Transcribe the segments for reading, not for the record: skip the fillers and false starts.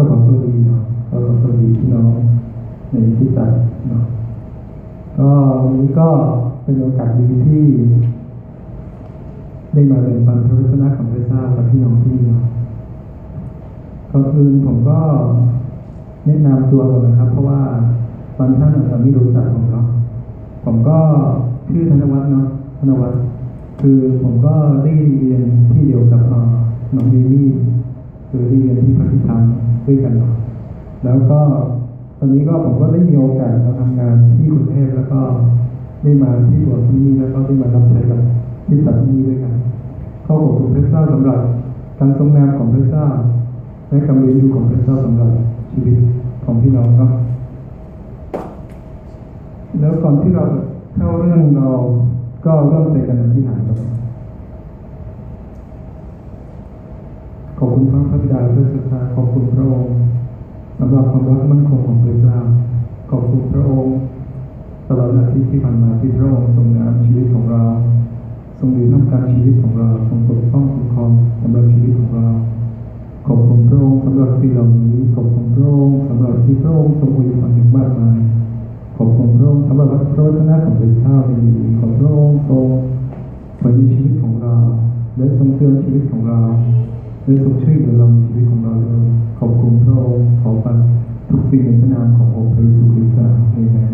ขอสวัสดีเนาะขอสวัสดีพี่น้องในที่จัดเนาะก็วันนี้ก็เป็นโอกาสดีที่ได้มาเรียนฟังพระวจนะของพระเจ้ากับพี่น้องที่นี่เนาะก่อนอื่นผมก็แนะนำตัวก่อนนะครับเพราะว่าบางท่านอาจจะไม่รู้จักผมเนาะผมก็ชื่อธนวัฒน์เนาะธนวัฒน์คือผมก็ได้เรียนที่เดียวกับน้องเบมี่คือได้เรียนที่พัฒธรรมด้วยกันเนาะแล้วก็ตอนนี้ก็ผมก็ได้มีโอกาสมาทำงานที่กรุงเทพแล้วก็ได้มาที่บวชที่นี่แล้วก็ได้มารับใช้กับที่จัดที่นี่ด้วยกันขอขอบคุณพระเจ้าสำหรับการทรงงานของพระเจ้าและการเรียนรู้ของพระเจ้าสำหรับชีวิตของพี่น้องครับแล้วก่อนที่เราเข้าเรื่องเราก็เริ่มใจกันอธิษฐานครับขอบคุณพระบิดาพระสุธาขอบคุณพระองค์สำหรับความรักมั่นคงของพระเจ้าขอบคุณพระองค์ตลอดอาทิตย์ที่ผ่านมาที่พระองค์ทรงนำชีวิตของเราทรงดูน้ำการชีวิตของเราทรงปกป้องคุ้มครองสำหรับชีวิตของเราขอบคุณพระองค์สำหรับสิ่งเหล่านี้ขอบคุณพระองค์สำหรับที่พระองค์ทรงอวยพรอย่างมากมายขอบคุณพระองค์สำหรับพระวจนะของพระเจ้าในวันนี้ขอบพระองค์ทรงไว้ในชีวิตของเราและทรงเตือนชีวิตของเราและทรงช่วยเหลือเราในชีวิตของเราด้วยขอบคุณพระองค์ขอฟังทุกสิ่งในพระนามขององค์พระเยซูคริสต์อาเมน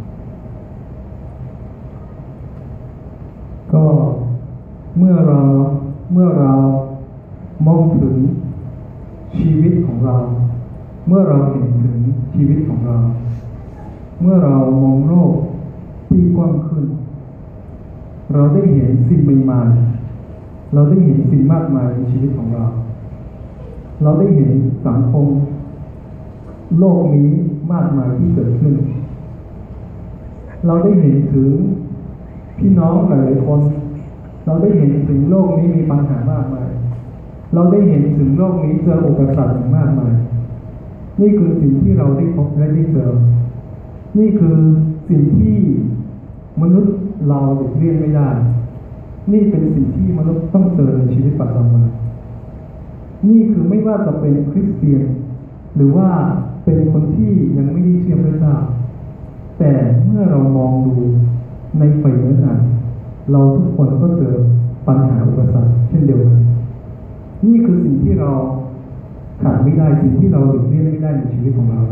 ก็เมื่อเรามองถึงชีวิตของเราเมื่อเราเห็นถึงชีวิตของเราเมื่อเรามองโลกที่กว้างขึ้นเราได้เห็นสิ่งใหม่ๆเราได้เห็นสิ่งมากมายในชีวิตของเราเราได้เห็นสังคมโลกนี้มากมายที่เกิดขึ้นเราได้เห็นถึงพี่น้องหลายๆคนเราได้เห็นถึงโลกนี้มีปัญหามากมายเราได้เห็นถึงโลกนี้เจออุปสรรคอย่างมากมายนี่คือสิ่งที่เราได้พบและได้เจอนี่คือสิ่งที่มนุษย์เราหลีกเลี่ยงไม่ได้นี่เป็นสิ่งที่มนุษย์ต้องเจอในชีวิตประจำวันนี่คือไม่ว่าจะเป็นคริสเตียนหรือว่าเป็นคนที่ยังไม่ได้เชื่อพระเจ้าแต่เมื่อเรามองดูในฝ่ายเนื้อหนังเราทุกคนก็เจอปัญหาอุปสรรคเช่นเดียวกันนี่คือสิ่งที่เราขาดไม่ได้สิ่งที่เราหลีกเลี่ยงไม่ได้ในชีวิตของเรา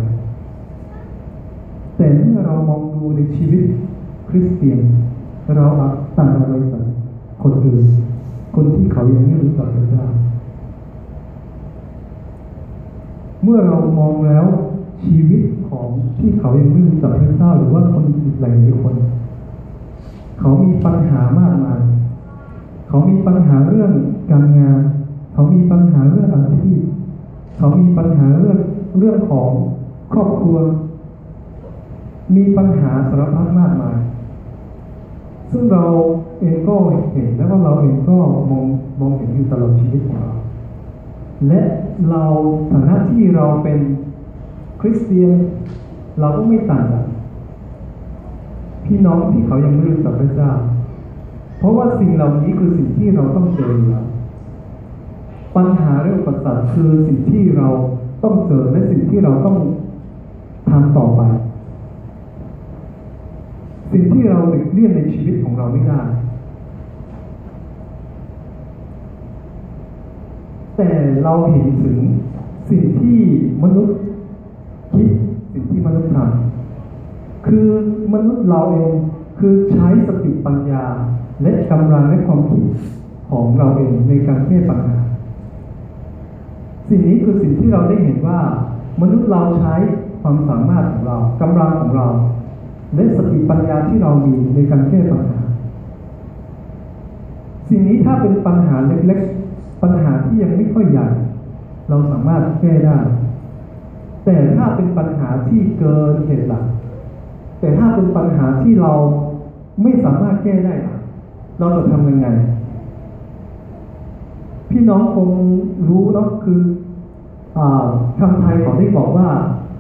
แต่เมื่อเรามองดูในชีวิตคริสเตียนเราต่างอะไรจากคนอื่นคนที่เขายังไม่รู้จักพระเจ้าเมื่อเรามองแล้วชีวิตของที่เขายังไม่รู้จักพระเจ้าหรือว่าคนอีกหลายคนเขามีปัญหามากมายเขามีปัญหาเรื่องการงานเขามีปัญหาเรื่องอาชีพเขามีปัญหาเรื่องของครอบครัวมีปัญหาสารพัดมากมายซึ่งเราเองก็เห็นแล้วก็เราเองก็มองเห็นอยู่ตลอดชีวิตของเราและเราฐานะที่เราเป็นคริสเตียนเราก็ไม่ต่างกันพี่น้องที่เขายังไม่รู้จักพระเจ้าเพราะว่าสิ่งเหล่านี้คือสิ่งที่เราต้องเจออยู่แล้วปัญหาเรื่องอุปสรรคคือสิ่งที่เราต้องเจอและสิ่งที่เราต้องทำต่อไปสิ่งที่เราหลีกเลี่ยงในชีวิตของเราไม่ได้แต่เราเห็นถึงสิ่งที่มนุษย์คิดสิ่งที่มนุษย์ทำคือมนุษย์เราเองคือใช้สติปัญญาและกำลังและความคิดของเราเองในการแก้ปัญหาสิ่งนี้คือสิ่งที่เราได้เห็นว่ามนุษย์เราใช้ความสามารถของเรากำลังของเราและสติปัญญาที่เรามีในการแก้ปัญหาสิ่งนี้ถ้าเป็นปัญหาเล็กๆปัญหาที่ยังไม่ค่อยใหญ่เราสามารถแก้ได้แต่ถ้าเป็นปัญหาที่เกินเหตุหลักแต่ถ้าเป็นปัญหาที่เราไม่สามารถแก้ได้เราจะทำยังไงพี่น้องคงรู้เนาะคือคำไทยเขาได้บอกว่า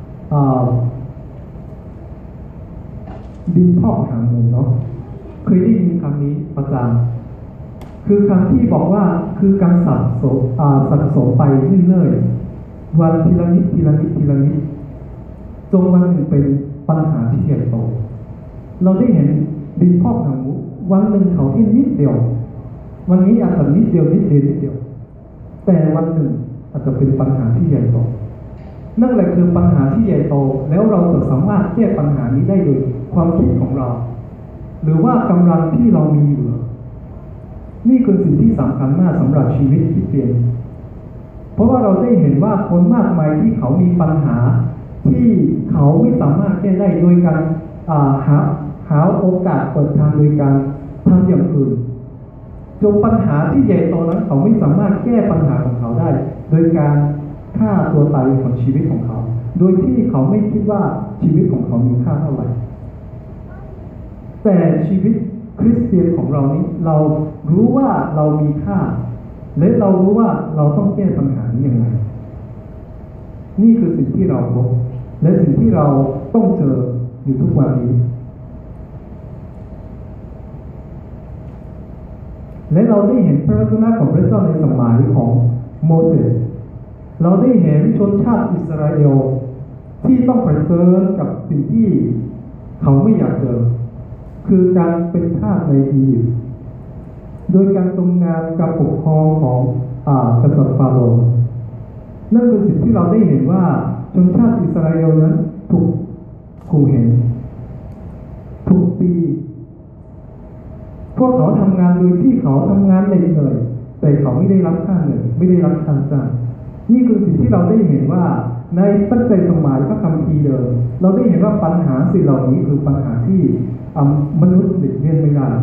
ดินพอกหางหมูเนาะเคยได้ยินคำนี้ประจำคือคำที่บอกว่าคือการสะสมไปเรื่อยๆวันทีละนิดทีละนิดทีละนิดจนวันหนึ่งเป็นปัญหาที่ใหญ่โตเราได้เห็นดินพอกหางหมูวันหนึ่งเขาที่นิดเดียววันนี้อาจจะนิดเดียวนิดเดียวนิดเดียวแต่วันหนึ่งอาจจะเป็นปัญหาที่ใหญ่โตนั่นแหละคือปัญหาที่ใหญ่โตแล้วเราจะสามารถแก้ปัญหานี้ได้โดยความคิดของเราหรือว่ากำลังที่เรามีอยู่นี่คือสิ่งที่สำคัญมากสำหรับชีวิตคริสเตียนเพราะว่าเราได้เห็นว่าคนมากมายที่เขามีปัญหาที่เขาไม่สามารถแก้ได้โดยการหาโอกาสเปิดทางโดยการทำอย่างอื่นจนปัญหาที่ใหญ่โตนั้นเขาไม่สามารถแก้ปัญหาของเขาได้โดยการฆ่าตัวตายของชีวิตของเขาโดยที่เขาไม่คิดว่าชีวิตของเขามีค่าเท่าไหร่แต่ชีวิตคริสเตียนของเรานี้เรารู้ว่าเรามีค่าและเรารู้ว่าเราต้องแก้ปัญหานี้ยังไงนี่คือสิ่งที่เราพบและสิ่งที่เราต้องเจออยู่ทุกวันนี้และเราได้เห็นพระวจนะของพระเจ้าในสมัยของโมเสสเราได้เห็นชนชาติอิสราเอลที่ต้องเผชิญกับสิ่งที่เขาไม่อยากเจอคือการเป็นทาสในอียิปต์โดยการทรงงานการปกครองของกษัตริย์ฟาโรห์นั่นคือสิ่งที่เราได้เห็นว่าชนชาติอิสราเอลนั้นถูกขู่เห็นถูกตีพวกเขาทำงานโดยที่เขาทำงานเหนื่อยแต่เขาไม่ได้รับค่าเหนื่อยไม่ได้รับค่าจ้างนี่คือสิ่งที่เราได้เห็นว่าในตั้งแต่สมัยพระคัมภีร์เดิมเราได้เห็นว่าปัญหาสิ่งเหล่านี้คือปัญหาที่มนุษย์หลีกเลี่ยงไม่ได้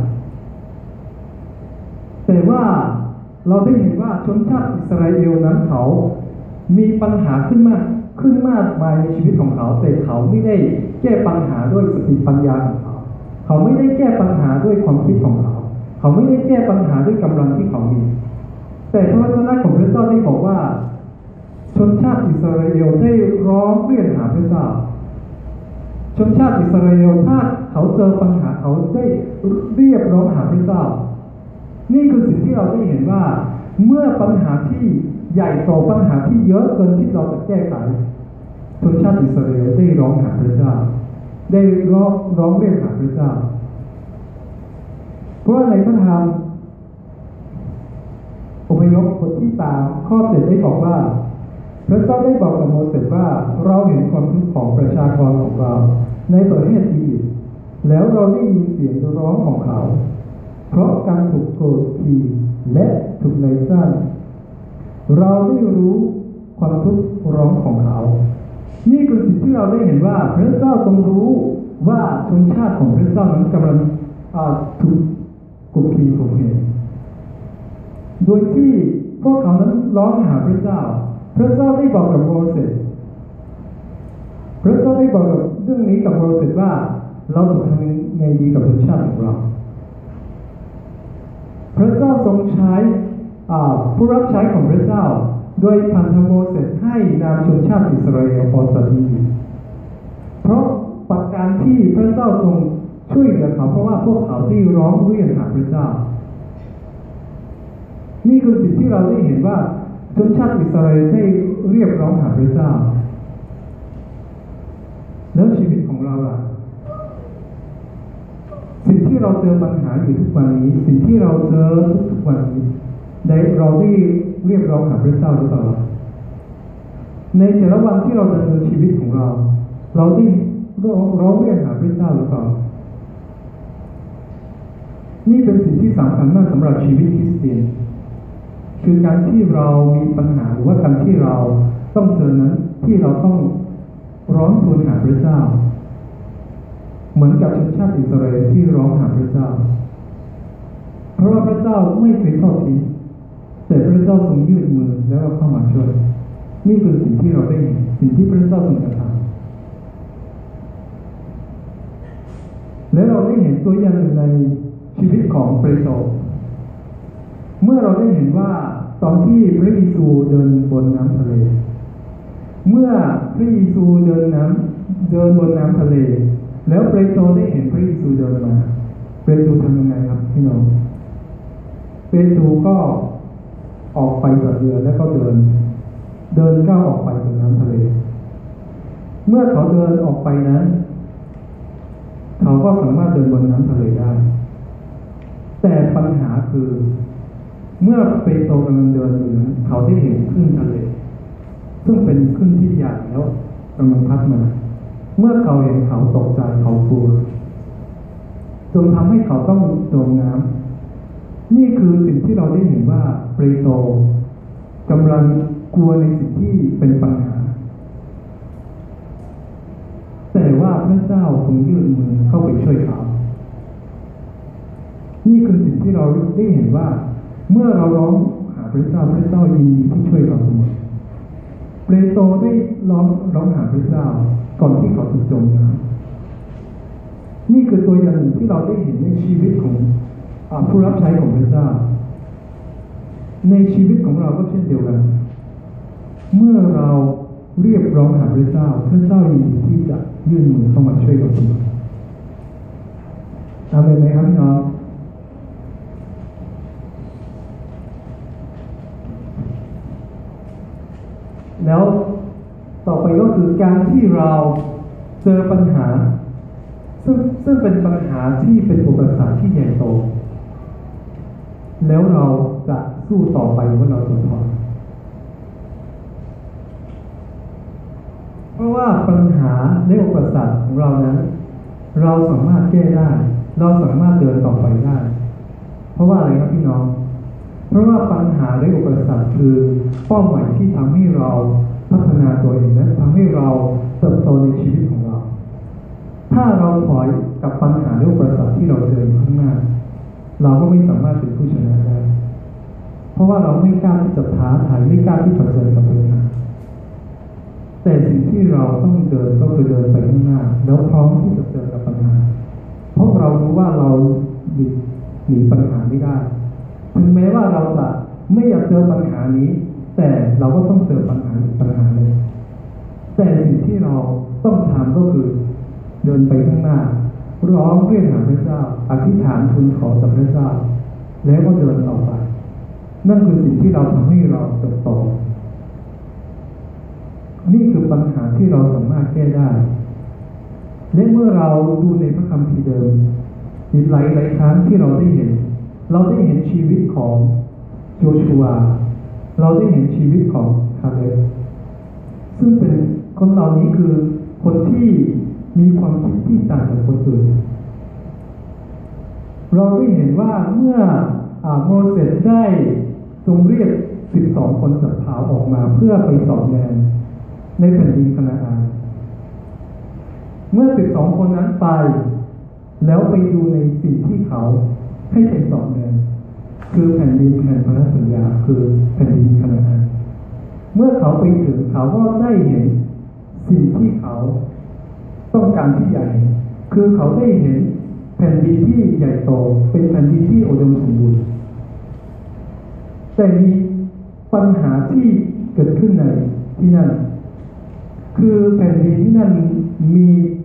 แต่ว่าเราได้เห็นว่าชนชาติอิสราเอลนั้นเขามีปัญหาขึ้นมากมายในชีวิตของเขาแต่เขาไม่ได้แก้ปัญหาด้วยสติปัญญาของเขาเขาไม่ได้แก้ปัญหาด้วยความคิดของเขาเขาไม่ได้แก้ปัญหาด้วยกำลังที่เขามีแต่พระวจนะของพระเจ้าได้บอกว่าชนชาติอิสราเอลได้ร้องเรียกหาพระเจ้าชนชาติอิสราเอลถ้าเขาเจอปัญหาเขาได้เรียกร้องหาพระเจ้านี่คือสิ่งที่เราได้เห็นว่าเมื่อปัญหาที่ใหญ่โตปัญหาที่เยอะเกินที่เราจะแก้ไขชนชาติอิสราเอลได้ร้องหาพระเจ้าได้ร้องเรียกหาพระเจ้าเพราะในพระธรรมอพยพบทที่3ข้อ7ได้บอกว่าพระเจ้าได้บอกกับโมเสสว่าเราเห็นความทุกข์ของประชากรของเราในประเทศอียิปต์แล้วเราได้ยินเสียงร้องของเขาเพราะการถูกโกดขี่และถูกนายจ้างเราได้รู้ความทุกข์ร้องของเขานี่คือสิ่งที่เราได้เห็นว่าพระเจ้าทรงรู้ว่าชนชาติของพระเจ้านั้นกำลังถูกกดขี่ข่มเหงโดยที่พวกเขานั้นร้องหาพระเจ้าพระเจ้าได้บอกกับโมเสสพระเจ้าได้บอกกับเรื่องนี้กับโมเสสว่าเราจะทำยังไงดีกับชนชาติของเราพระเจ้าทรงใช้ผู้รับใช้ของพระเจ้าโดยพันธโมเสสให้นำชนชาติอิสราเอลออกจากอียิปต์เพราะประการที่พระเจ้าทรงช่วยเหลือเขาเพราะว่าพวกเขาที่ร้องเรียกหาพระเจ้านี่คือสิ่งที่เราได้เห็นว่าชนชาติอิสราเอลได้เรียกร้องหาพระเจ้าแล้วชีวิตของเราล่ะสิ่งที่เราเจอปัญหาอยู่ทุกวันนี้สิ่งที่เราเจอทุกวันนี้เราได้เรียกร้องหาพระเจ้าหรือเปล่าในแต่ละวันที่เราดำเนินชีวิตของเราได้ร้องเรียกหาพระเจ้าหรือเปล่านี่เป็นสิ่งที่สำคัญมากสำหรับชีวิตคริสเตียนคือการที่เรามีปัญหาหรือว่าการที่เราต้องเจอนั้นที่เราต้องร้องทูลหาพระเจ้าเหมือนกับชนชาติอิสราเอลที่ร้องหาพระเจ้าเพราะว่าพระเจ้าไม่เคยทอดทิ้งแต่พระเจ้าทรงยื่นมือแล้วเข้ามาช่วยนี่คือสิ่งที่เราได้เห็นสิ่งที่พระเจ้าทรงกระทำและเราได้เห็นตัวอย่างหนึ่งในชีวิตของเปโตรเมื่อเราได้เห็นว่าตอนที่พระเยซูเดินบนน้ำทะเลเมื่อพระเยซูเดินบนน้ำทะเลแล้วเปโตรได้เห็นพระเยซูเดินมาเปโตรทำยังไงครับพี่น้องเปโตรก็ออกไปจากเรือแล้วก็เดินเดินก้าวออกไปบนน้ำทะเลเมื่อเขาเดินออกไปนั้นเขาก็สามารถเดินบนน้ำทะเลได้แต่ปัญหาคือเมื่อเปโตรกำลังเดินอยู่นั้นเขาได้เห็นคลื่นทะเลซึ่งเป็นคลื่นที่ใหญ่แล้วกำลังพัดมาเมื่อเขาเห็นเขาตกใจเขากลัวจนทำให้เขาต้องจมน้ำนี่คือสิ่งที่เราได้เห็นว่าเปโตรกำลังกลัวในสิ่งที่เป็นปัญหาแต่ว่าพระเจ้าทรงยื่นมือเข้าไปช่วยเขานี่คือสิ่งที่เราได้เห็นว่าเมื่อเราร้องหาพระเจ้าพระเจ้ายินดีที่ช่วยเราเสมอเปโตรได้ร้องหาพระเจ้าก่อนที่เขาถูกจมน้ำนี่คือตัวอย่างหนึ่งที่เราได้เห็นในชีวิตของผู้รับใช้ของพระเจ้าในชีวิตของเราก็เช่นเดียวกันเมื่อเราเรียกร้องหาพระเจ้าพระเจ้ายินดีที่จะยื่นมือเข้ามาช่วยเราเสมออาเมนไหมครับพี่น้องแล้วต่อไปก็คือการที่เราเจอปัญหาซึ่งเป็นปัญหาที่เป็นอุปสรรคที่ใหญ่โตแล้วเราจะสู้ต่อไปว่าเราจะทนเพราะว่าปัญหาและอุปสรรคของเรานั้นเราสามารถแก้ได้เราสามารถเดินต่อไปได้เพราะว่าอะไรครับพี่น้องเพราะว่าปัญหาและอุปสรรคคือเป้าหมายที่ทำให้เราพัฒนาตัวเองและทำให้เราเติบโตในชีวิตของเราถ้าเราถอยกับปัญหาและอุปสรรคที่เราเจอข้างหน้าเราก็ไม่สามารถเป็นผู้ชนะได้เพราะว่าเราไม่กล้าที่จะท้าทายไม่กล้าที่จะเผชิญกับปัญหาแต่สิ่งที่เราต้องเดินก็คือเดินไปข้างหน้าแล้วพร้อมที่จะเจอกับปัญหาเพราะเรารู้ว่าเราหนีปัญหาไม่ได้ถึงแม้ว่าเราจะไม่อยากเจอปัญหานี้แต่เราก็ต้องเจอปัญหาอีกปัญหาหนึ่งแต่สิ่งที่เราต้องทำก็คือเดินไปข้างหน้าร้องเรียกหาพระเจ้าอธิษฐานทูลขอจากพระเจ้าแล้วก็เดินต่อไปนั่นคือสิ่งที่เราทำให้เราเติบโตนี่คือปัญหาที่เราสามารถแก้ได้และเมื่อเราดูในพระคัมภีร์เดิมอีกหลายครั้งที่เราได้เห็นชีวิตของโยชูวาเราได้เห็นชีวิตของคาเลบซึ่งเป็นคนเหล่านี้คือคนที่มีความคิดที่ต่างจากคนอื่นเราได้เห็นว่าเมื่อโมเสสได้ทรงเรียก12 คนจากเผ่าออกมาเพื่อไปสอบแนนในแผ่นดินคานาอันเมื่อ12 คนนั้นไปแล้วไปดูในสิ่งที่เขาให้ไปสอบแนนคือแผ่นดินแห่งพันธสัญญาคือแผ่นดินคานาอันเมื่อเขาไปถึงเขาก็ได้เห็นสิ่งที่เขาต้องการที่ใหญ่คือเขาได้เห็นแผ่นดินที่ใหญ่โตเป็นแผ่นดินที่อุดมสมบูรณ์แต่มีปัญหาที่เกิดขึ้นในที่นั่นคือแผ่นดินที่นั่นมี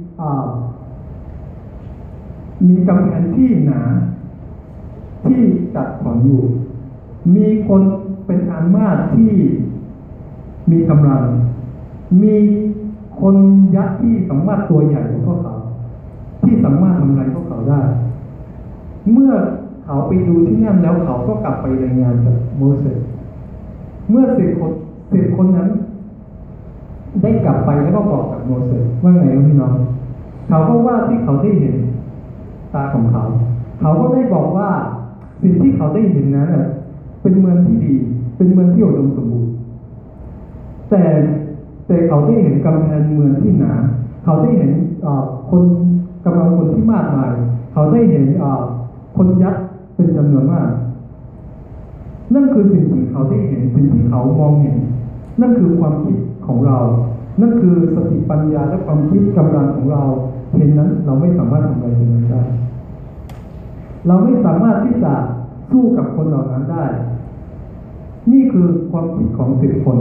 กำแพงที่หนาที่กัดขวางอยู่มีคนเป็นอันมากที่มีกำลังมีคนยักษ์ที่สามารถตัวใหญ่กว่าพวกเขาที่สามารถทำลายพวกเขาได้เมื่อเขาไปดูที่นั่นแล้วเขาก็กลับไปรายงานกับโมเสสเมื่อ10 คนนั้นได้กลับไปแล้วก็บอกกับโมเสสว่าไงครับพี่น้องเขาก็ว่าที่เขาได้เห็นตาของเขาก็ได้บอกว่าสิ่งที่เขาได้เห็นนั้นเป็นเมืองที่ดีเป็นเมืองที่อุดมสมบูรณ์แต่เขาได้เห็นกำแพงเมืองที่หนาเขาได้เห็นคนกำลังคนที่มากมายเขาได้เห็นคนยักษ์เป็นจำนวนมากนั่นคือสิ่งที่เขาได้เห็นสิ่งที่เขามองเห็นนั่นคือความคิดของเรานั่นคือสติปัญญาและความคิดกำลังของเราเห็นนั้นเราไม่สามารถทำอะไรได้เราไม่สามารถที่จะสู้กับคนเหล่านั้นได้นี่คือความคิดของ10 คน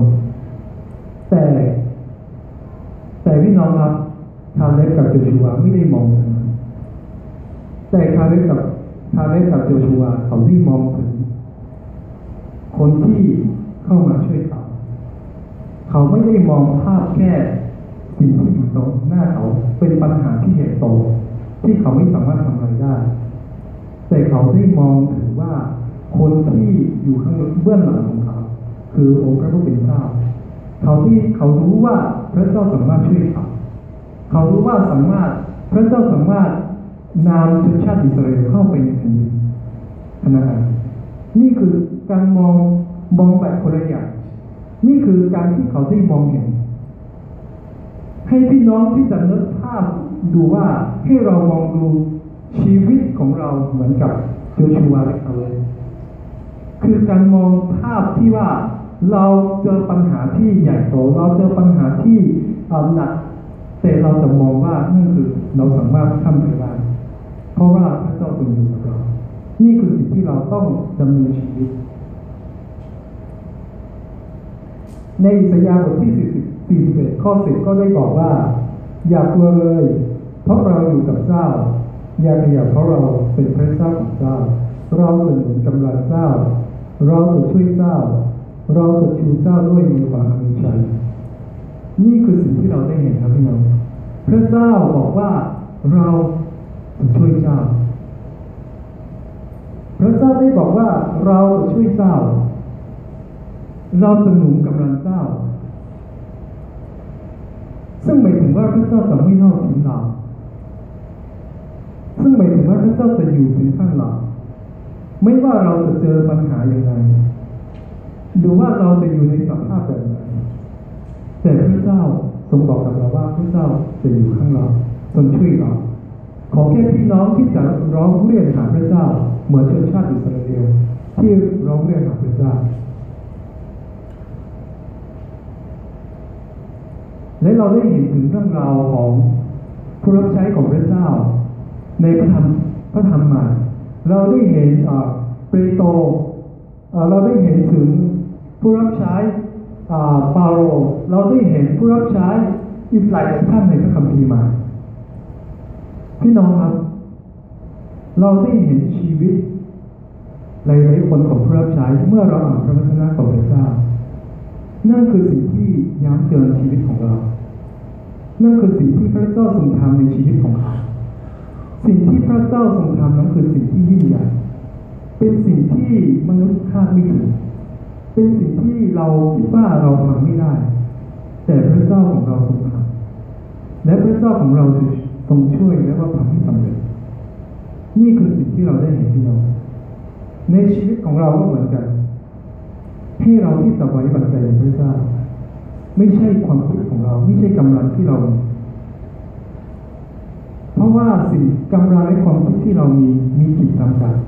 แต่พี่น้องครับคาเลบกับโจชัวไม่ได้มองอย่างนั้นแต่คาเลบกับโจชัวเขาได้มองถึงคนที่เข้ามาช่วยเขาเขาไม่ได้มองภาพแค่สิ่งที่อยู่ตรงหน้าเขาเป็นปัญหาที่ใหญ่โตที่เขาไม่สามารถทำอะไรได้แต่เขาได้มองถึงว่าคนที่อยู่ข้างเบื้องหลังของเขาคือองค์พระผู้เป็นเจ้าเขารู้ว่าพระเจ้าสามารถช่วยเขารู้ว่าพระเจ้าสามารถนำชนชาติอิสราเอลเข้าไปในแผ่นดินขนาดนั้นนี่คือการมองแบบคนละอย่างนี่คือการที่เขาได้มองเห็นให้พี่น้องที่จะนึกภาพดูว่าให้เรามองดูชีวิตของเราเหมือนกับโยชูวาและคาเลบคือการมองภาพที่ว่าเราเจอปัญหาที่ใหญ่โตเราเจอปัญหาที่หนักแต่เราจะมองว่านั่นคือเราสามารถทำได้เพราะว่าพระเจ้าทรงอยู่กับเรานี่คือสิ่งที่เราต้องดำเนินชีวิตในอิสยาห์บทที่41ข้อ10ก็ได้บอกว่าอย่ากลัวเลยเพราะเราอยู่กับเจ้าอย่าขยับเพราะเราเป็นพระเจ้าของเจ้าเราจะหนุนกำลังเจ้าเราจะช่วยเจ้าเราจะชูเจ้าด้วยมือขวาอันมีชัยนี่คือสิ่งที่เราได้เห็นครับพี่น้องพระเจ้าบอกว่าเราจะช่วยเจ้าพระเจ้าได้บอกว่าเราจะช่วยเจ้าเราจะหนุนกำลังเจ้าซึ่งหมายถึงว่าพระเจ้าจะไม่ทอดทิ้งเราซึ่งหมายถึงว่าพระเจ้าจะอยู่ถึงข้างเราไม่ว่าเราจะเจอปัญหาอย่างไรหรือว่าเราจะอยู่ในสภาพแบบไหนแต่พระเจ้าทรงบอกกับเราว่าพระเจ้าจะอยู่ข้างเราทรงช่วยเราขอแค่พี่น้องที่จะร้องเรียกหาพระเจ้าเหมือนชนชาติอิสราเอลที่ร้องเรียกหาพระเจ้าและเราได้เห็นถึงเรื่องราวของผู้รับใช้ของพระเจ้าในพระธรรมใหม่เราได้เห็นเปโตรเราได้เห็นถึงผู้รับใช้เปาโลเราได้เห็นผู้รับใช้อีกหลายท่านในพระคัมภีร์ใหม่พี่น้องครับเราได้เห็นชีวิตหลายๆคนของผู้รับใช้เมื่อเราอ่านพระวจนะของพระเจ้านั่นคือสิ่งที่ย้ำเตือนชีวิตของเรานั่นคือสิ่งที่พระเจ้าทรงทำในชีวิตของเขาสิ่งที่พระเจ้าทรงทำนั้นคือสิ่งที่ยิ่งใหญ่เป็นสิ่งที่มนุษย์คาดไม่ถึงเป็นสิ่งที่เราคิดว่าเราทำไม่ได้แต่พระเจ้าของเราทรงทำและพระเจ้าของเราทรงช่วยและว่าทำให้สำเร็จนี่คือสิ่งที่เราได้เห็นพี่น้องในชีวิตของเราก็เหมือนกันให้เราที่จะไว้วางใจในพระเจ้าไม่ใช่ความคิดของเราไม่ใช่กำลังที่เราเพราะว่าสิ่งกำลังและความคิดที่เรามีขีดจำกัด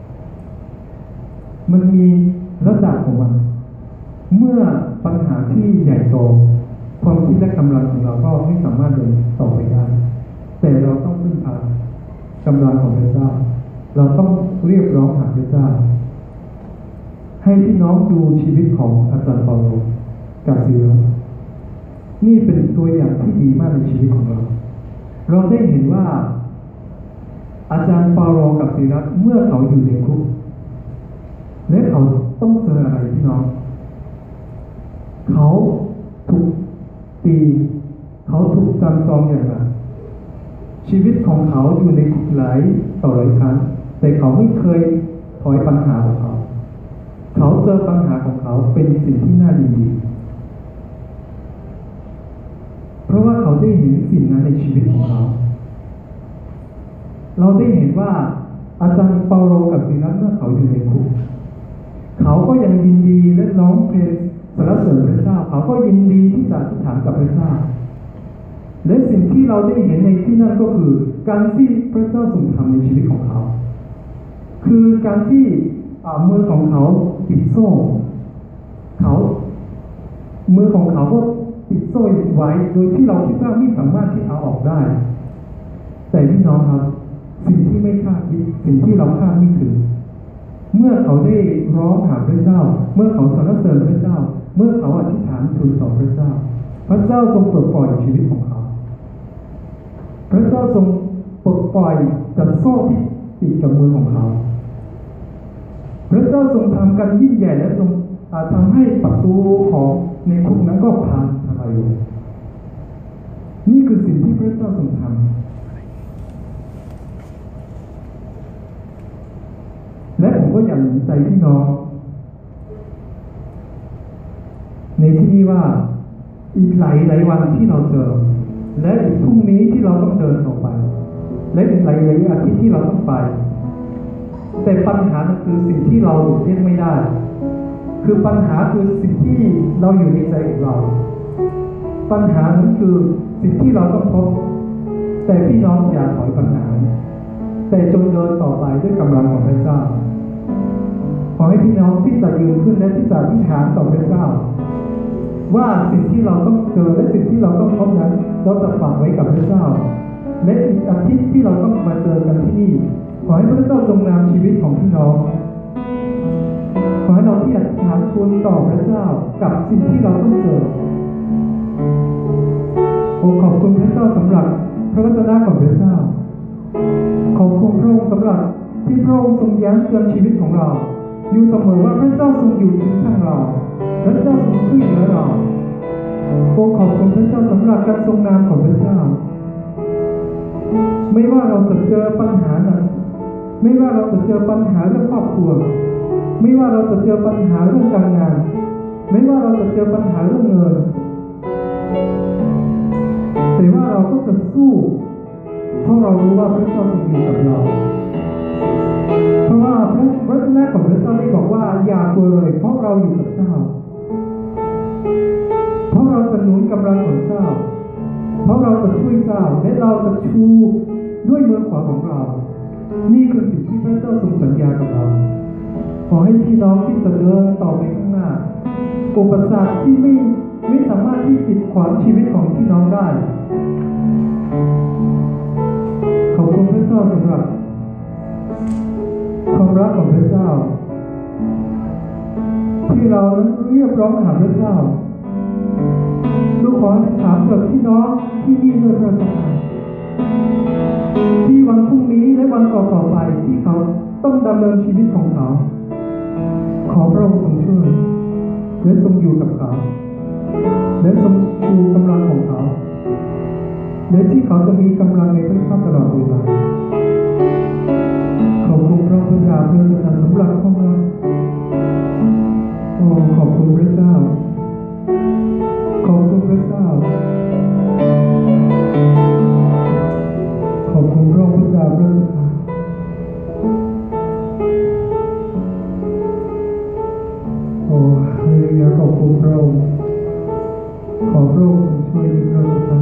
มันมีระดับของมันเมื่อปัญหาที่ใหญ่โตความคิดและกำลังของเราก็ไม่สามารถเดินต่อไปได้แต่เราต้องพึ่งพากำลังของพระเจ้าเราต้องเรียกร้องหาพระเจ้าให้พี่น้องดูชีวิตของอาจารย์เปาโลกับซีลัสนี่เป็นตัวอย่างที่ดีมากในชีวิตของเราเราได้เห็นว่าอาจารย์เปาโลกับซีลัสเมื่อเขาอยู่ในคุกและเขาต้องเจออะไรพี่น้องเขาถูกตีเขาถูกจำจองอย่างหนักชีวิตของเขาอยู่ในคุกหลายต่อหลายครั้งแต่เขาไม่เคยถอยปัญหาของเขาเจอปัญหาของเขาเป็นสิ่งที่น่ายินดีเพราะว่าเขาได้เห็นสิ่งนั้นในชีวิตของเขาเราได้เห็นว่าอาจารย์เปาโลกับซีลัสเมื่อเขาอยู่ในคุกเขาก็ยังยินดีและร้องเพลงสรรเสริญพระเจ้าเขาก็ยินดีที่จะอธิษฐานกับพระเจ้าและสิ่งที่เราได้เห็นในที่นั่นก็คือการที่พระเจ้าทรงทำในชีวิตของเขาคือการที่มือของเขาติดโซ่มือของเขาก็ติดโซ่ไว้โดยที่เราคิดว่าไม่สามารถที่เอาออกได้แต่พี่น้องครับสิ่งที่ไม่คาดคิดสิ่งที่เราคาดไม่ถึงเมื่อเขาได้ร้องหาพระเจ้าเมื่อเขาสรรเสริญพระเจ้าเมื่อเขาอธิษฐานทูลต่อพระเจ้าพระเจ้าทรงปลดปล่อยชีวิตของเขาพระเจ้าทรงปลดปล่อยจากโซ่ที่ติดกับมือของเขาพระเจ้าทรงทำการยิ่งใหญ่และทรงทำให้ประตูของในคุกนั้นก็พังทลายลงนี่คือสิ่งที่พระเจ้าทรงทำและผมก็อยากหนุนใจพี่น้องในที่นี้ว่าอีกหลายวันที่เราเจอและอีกพรุ่งนี้ที่เราต้องเดินต่อไปและอีกหลายอาทิตย์ที่เราต้องไปแต่ปัญหาคือสิ่งที่เราหลีกเลี่ยงไม่ได้คือปัญหาคือสิ่งที่เราอยู่ในใจของเราปัญหานั้นคือสิ่งที่เราต้องพบแต่พี่น้องอย่าถอยปัญหาแต่จงเดินต่อไปด้วยกำลังของพระเจ้าขอให้พี่น้องที่จะยืนขึ้นและที่จะอธิษฐานต่อพระเจ้าว่าสิ่งที่เราต้องเจอและสิ่งที่เราต้องพบนั้นเราจะฝากไว้กับพระเจ้าและอีกอาทิตย์ที่เราต้องมาเจอกันที่นี่ขอให้พระเจ้าทรงนำชีวิตของพี่น้องขอให้เราที่อธิษฐานทูลต่อพระเจ้ากับสิ่งที่เราต้องเจอขอบคุณพระเจ้าสำหรับพระวจนะของพระเจ้าขอบคุณพระองค์สำหรับที่พระองค์ทรงย้ำเตือนชีวิตของเราอยู่เสมอว่าพระเจ้าทรงอยู่ข้างเราพระเจ้าทรงช่วยเหลือเราขอบคุณพระเจ้าสำหรับการทรงนำของพระเจ้าไม่ว่าเราจะเจอปัญหาหนักไม่ว่าเราจะเจอปัญหาเรื่องครอบครัวไม่ว่าเราจะเจอปัญหาเรื่องการงานไม่ว่าเราจะเจอปัญหาเรื่องเงินแต่ว่าเราก็จะสู้เพราะเรารู้ว่าพระเจ้าทรงอยู่กับเราเพราะว่าพระวจนะของพระเจ้าได้บอกว่าอย่ากลัวเลยเพราะเราอยู่กับเจ้าเพราะเราจะหนุนกำลังของเจ้าเพราะเราจะช่วยเจ้าและเราจะชูด้วยมือขวาของเรานี่คือสิ่งที่พระเจ้าทรงสัญญากับเราขอให้พี่น้องที่จะเดินต่อไปข้างหน้าอุปสรรคที่ไม่สามารถที่กีดขวางชีวิตของพี่น้องได้ขอบคุณพระเจ้าสำหรับความรักของพระเจ้าที่เรานั้นเรียกร้องหาพระเจ้าลูกขอถามกับพี่น้องที่นี่ด้วยพระเจ้าที่วันพรุ่งนี้และวันต่อไปที่เขาต้องดำเนินชีวิตของเขาขอพระองค์ทรงช่วยและทรงอยู่กับเขาและทรงชูกำลังของเขาและที่เขาจะมีกำลังในพระเจ้าตลอดเวลาขอบคุณพระพุทธเจ้าเพื่อจะสำหรับความรักขอบคุณพระเจ้าขอบคุณพระเจ้าขอบคุณพระพุทธเจ้าพระสุธาฮาเลลูยาขอบคุณพระองค์ขอพระองค์ช่วยพระสุธา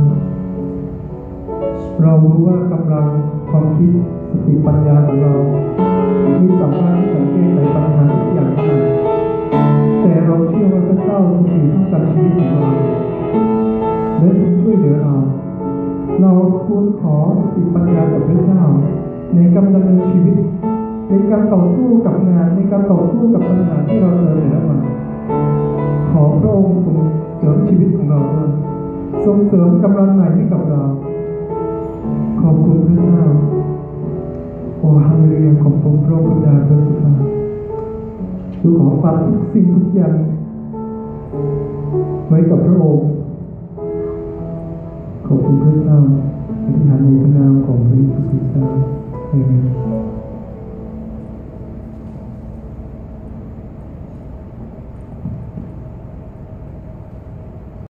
เรารู้ว่ากำลังความคิดสติปัญญาของเราไม่สามารถที่จะแก้ไขปัญหาทุกอย่างได้แต่เราเชื่อว่าพระเจ้าทรงอยู่ท่ามกลางชีวิตของเราและทรงช่วยเหลือเราควรขอสติปัญญาจากพระเจ้าในการดำเนินชีวิตในการต่อสู้กับงานในการต่อสู้กับปัญหาที่เราเจอแต่ละวันขอพระองค์ทรงเสริมชีวิตของเราด้วยทรงเสริมกำลังใหม่ให้กับเราขอบคุณพระเจ้าฮาเลลูยาขอบคุณพระพุทธเจ้าพระสุธาดูขอฝากทุกสิ่งทุกอย่างไว้กับพระองค์ขอบคุณพระเจ้าอธิษฐานในพระนามของพระเยซูคริสต์เจ้าอาเมน